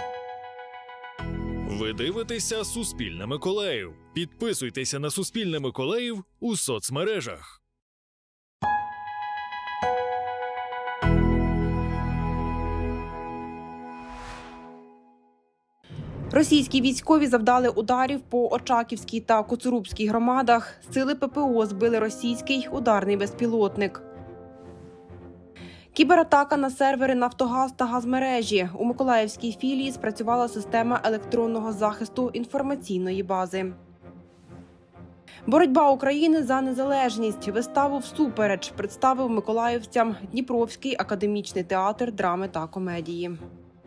Ви дивитеся «Суспільне Миколаїв». Підписуйтеся на «Суспільне Миколаїв» у соцмережах. Російські військові завдали ударів по Очаківській та Коцурубській громадах. Сили ППО збили російський ударний безпілотник. Кібератака на сервери «Нафтогаз» та газмережі. У Миколаївській філії спрацювала система електронного захисту інформаційної бази. Боротьба України за незалежність. Виставу «Всупереч» представив миколаївцям Дніпровський академічний театр драми та комедії.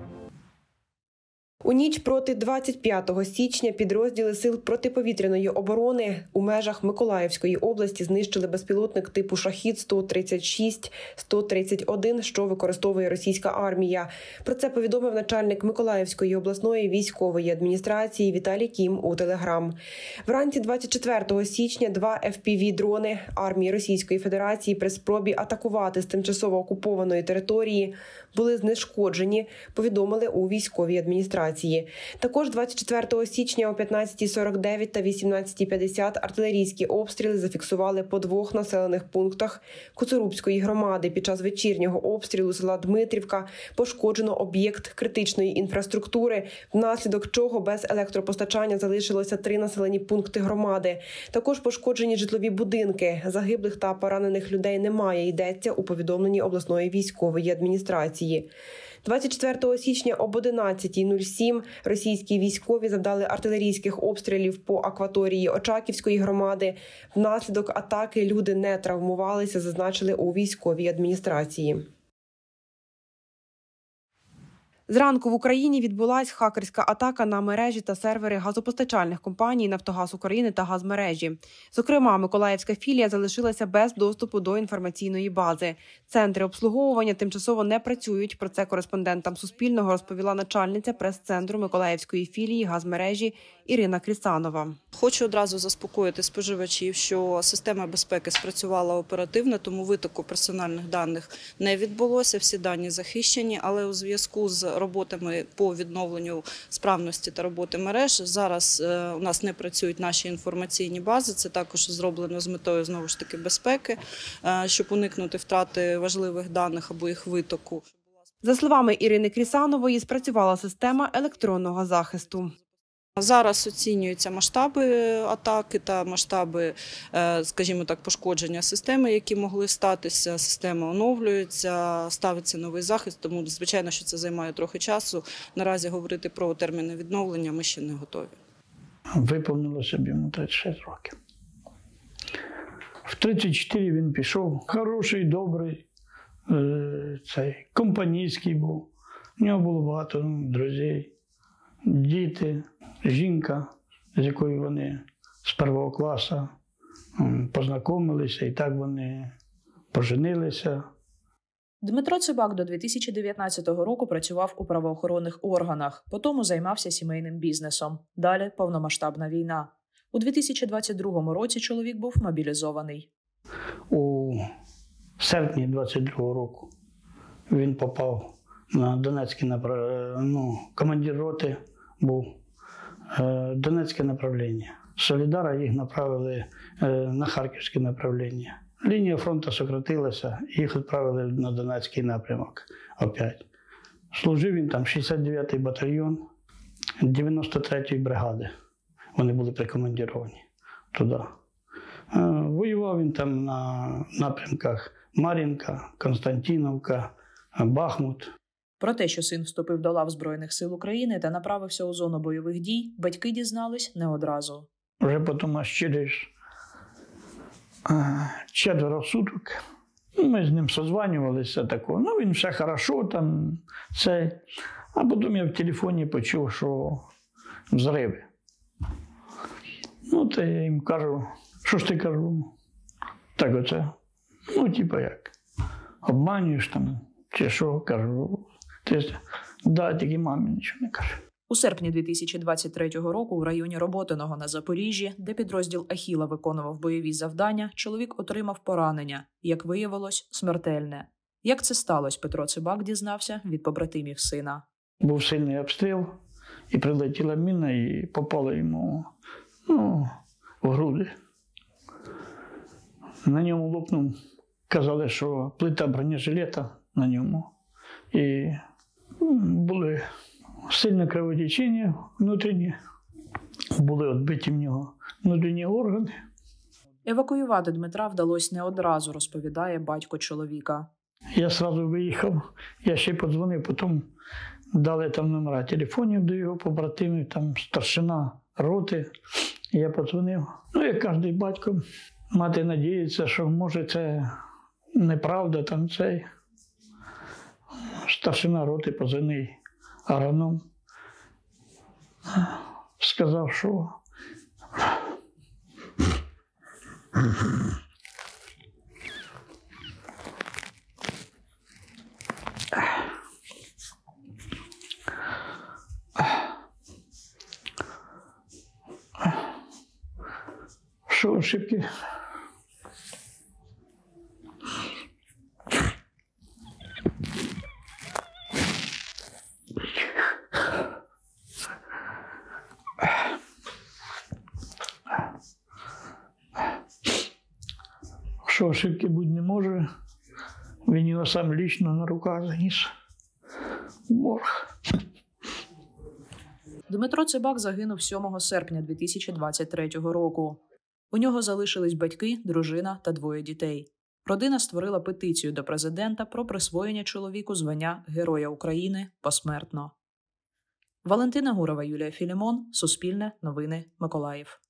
У ніч проти 25 січня підрозділи Сил протиповітряної оборони у межах Миколаївської області знищили безпілотник типу «Шахід» 136-131, що використовує російська армія. Про це повідомив начальник Миколаївської обласної військової адміністрації Віталій Кім у Телеграм. Вранці 24 січня 2 FPV-дрони армії Російської Федерації при спробі атакувати з тимчасово окупованої території були знешкоджені, повідомили у військовій адміністрації. Також 24 січня о 15:49 та 18:50 артилерійські обстріли зафіксували по двох населених пунктах Коцурубської громади. Під час вечірнього обстрілу села Дмитрівка пошкоджено об'єкт критичної інфраструктури, внаслідок чого без електропостачання залишилося 3 населені пункти громади. Також пошкоджені житлові будинки. Загиблих та поранених людей немає, йдеться у повідомленні обласної військової адміністрації. 24 січня об 11:07 російські військові завдали артилерійських обстрілів по акваторії Очаківської громади. Внаслідок атаки люди не травмувалися, зазначили у військовій адміністрації. Зранку в Україні відбулась хакерська атака на мережі та сервери газопостачальних компаній «Нафтогаз України» та «Газмережі». Зокрема, Миколаївська філія залишилася без доступу до інформаційної бази. Центри обслуговування тимчасово не працюють. Про це кореспондентам Суспільного розповіла начальниця прес-центру Миколаївської філії «Газмережі» Ірина Крісанова. Хочу одразу заспокоїти споживачів, що система безпеки спрацювала оперативно, тому витоку персональних даних не відбулося, всі дані захищені, але у зв'язку з роботами по відновленню справності та роботи мереж зараз у нас не працюють наші інформаційні бази, це також зроблено з метою, знову ж таки, безпеки, щоб уникнути втрати важливих даних або їх витоку. За словами Ірини Крісанової, спрацювала система електронного захисту. Зараз оцінюються масштаби атаки та масштаби, скажімо так, пошкодження системи, які могли статися. Система оновлюється, ставиться новий захист, тому, звичайно, що це займає трохи часу. Наразі говорити про терміни відновлення ми ще не готові. Виповнилося б йому 36 років. В 34 він пішов. Хороший, добрий, компанійський був. У нього було багато друзів, діти. Жінка, з якою вони з першого класу познайомилися, і так вони поженилися. Дмитро Цибак до 2019 року працював у правоохоронних органах, потім займався сімейним бізнесом. Далі повномасштабна війна. У 2022 році чоловік був мобілізований. У серпні 2022 року він попав на Донецьке командир роти був. Донецьке направлення. З Солідара їх направили на Харківське направлення. Лінія фронту сократилася, їх відправили на Донецький напрямок опять. Служив він там 69-й батальйон 93-ї бригади. Вони були прикомандіровані туди. Воював він там на напрямках Мар'їнка, Константинівка, Бахмут. Про те, що син вступив до лав Збройних сил України та направився у зону бойових дій, батьки дізнались не одразу. Вже потім аж через 4 суток ми з ним созванювалися такого. Він все хорошо там, це. А потім я в телефоні почув, що взриви. То я їм кажу, що ж ти кажу? Так оце, як, обманюєш там, чи що, кажу. Тільки мамі нічого не каже. У серпні 2023 року у районі Роботиного на Запоріжжі, де підрозділ Ахіла виконував бойові завдання, чоловік отримав поранення, як виявилось, смертельне. Як це сталося, Петро Цибак дізнався від побратимів сина. Був сильний обстріл, і прилетіла міна, і попала йому в груди. На ньому лопнув, казали, що плита бронежилета на ньому. І були сильне кровотечення внутрішнє, були відбиті в нього внутрішні органи. Евакуювати Дмитра вдалося не одразу, розповідає батько чоловіка. Я одразу виїхав, я ще подзвонив, потім дали там номера телефонів до його побратимів, там старшина роти. Я подзвонив. Як кожен батько, мати надіється, що може це неправда, там цей. Старшина роти, позивний агроном, сказав, що ошибки. Що ошибки бути не може, він його сам лично на руках заніс в морг. Дмитро Цибак загинув 7 серпня 2023 року. У нього залишились батьки, дружина та 2 дітей. Родина створила петицію до президента про присвоєння чоловіку звання Героя України посмертно. Валентина Гурова, Юлія Філімон, Суспільне, Новини, Миколаїв.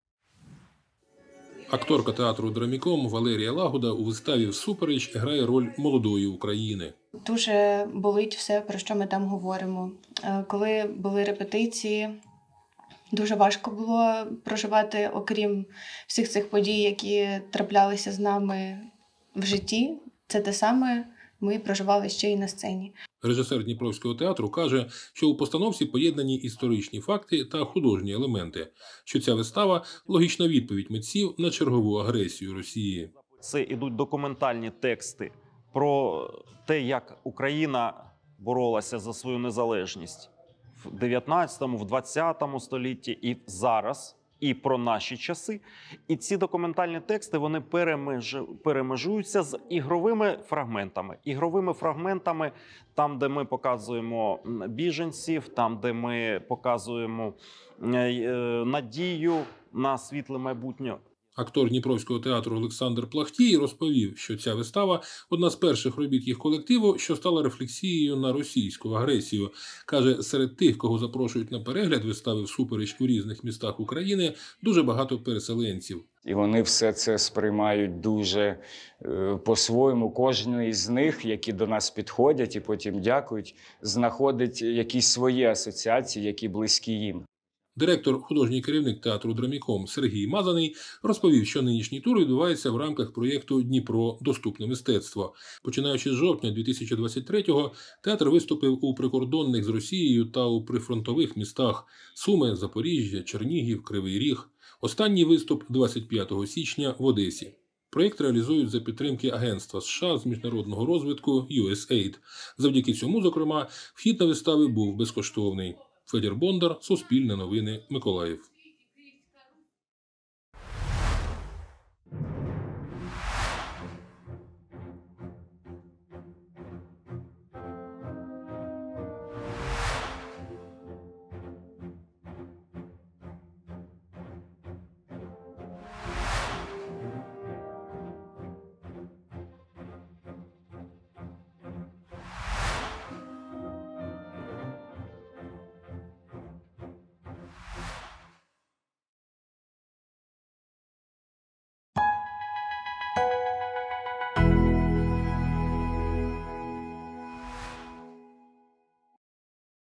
Акторка театру «Драміком» Валерія Лагуда у виставі «Всупереч» грає роль молодої України. Дуже болить все, про що ми там говоримо. Коли були репетиції, дуже важко було проживати, окрім всіх цих подій, які траплялися з нами в житті. Це те саме ми проживали ще й на сцені. Режисер Дніпровського театру каже, що у постановці поєднані історичні факти та художні елементи, що ця вистава – логічна відповідь митців на чергову агресію Росії. Це ідуть документальні тексти про те, як Україна боролася за свою незалежність в 19-му, в 20-му столітті і зараз, і про наші часи. І ці документальні тексти, вони перемежуються з ігровими фрагментами. Ігровими фрагментами там, де ми показуємо біженців, там, де ми показуємо надію на світле майбутнє. Актор Дніпровського театру Олександр Плахтій розповів, що ця вистава – одна з перших робіт їх колективу, що стала рефлексією на російську агресію. Каже, серед тих, кого запрошують на перегляд вистави «Всупереч» у різних містах України, дуже багато переселенців. І вони все це сприймають дуже по-своєму. Кожен із них, які до нас підходять і потім дякують, знаходить якісь свої асоціації, які близькі їм. Директор, художній керівник театру «Драміком» Сергій Мазаний розповів, що нинішній тур відбувається в рамках проєкту «Дніпро. Доступне мистецтво». Починаючи з жовтня 2023-го, театр виступив у прикордонних з Росією та у прифронтових містах Суми, Запоріжжя, Чернігів, Кривий Ріг. Останній виступ – 25 січня в Одесі. Проєкт реалізують за підтримки Агентства США з міжнародного розвитку USAID. Завдяки цьому, зокрема, вхід на вистави був безкоштовний. Федір Бондар, Суспільне новини, Миколаїв.